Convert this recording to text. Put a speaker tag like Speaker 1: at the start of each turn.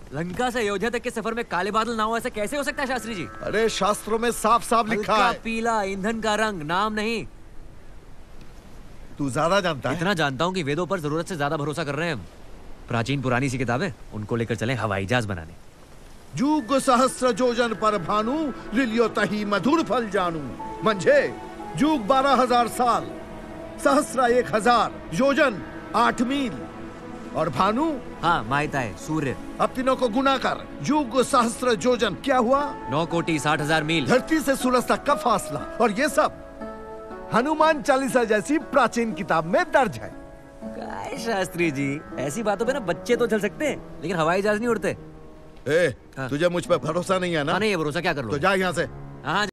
Speaker 1: लंका से अयोध्या तक के सफर में काले बादल ना हो, ऐसा कैसे हो सकता है शास्त्री जी?
Speaker 2: अरे शास्त्रों में साफ साफ लिखा
Speaker 1: हल्का
Speaker 2: है।
Speaker 1: पीला ईंधन का रंग, नाम नहीं।
Speaker 2: तू ज्यादा जानता है।
Speaker 1: इतना जानता हूँ कि वेदों पर जरूरत से ज्यादा भरोसा कर रहे हैं हम। प्राचीन पुरानी सी किताबें, उनको लेकर चले हवाई जहाज बनाने।
Speaker 2: जुग सहस्र जोजन पर भानु, लिलियो तही मधुर फल जानू। मंझे जुग 12,000 साल, सहस्र 1,000, योजन 8 मील और भानु।
Speaker 1: हाँ मायता है सूर्य।
Speaker 2: अब तीनों को गुना कर। जुग सहस्र जोजन क्या हुआ?
Speaker 1: 9,60,000 मील।
Speaker 2: धरती से सूरज तक का फासला। और ये सब हनुमान चालीसा जैसी प्राचीन किताब में दर्ज है।
Speaker 1: काय शास्त्री जी, ऐसी बातों पे ना बच्चे तो चल सकते हैं, लेकिन हवाई जहाज नहीं उड़ते।
Speaker 2: तुझे मुझ पर भरोसा नहीं है ना?
Speaker 1: हाँ नहीं, ये भरोसा क्या कर लो।
Speaker 2: तो जा यहाँ से।
Speaker 1: हाँ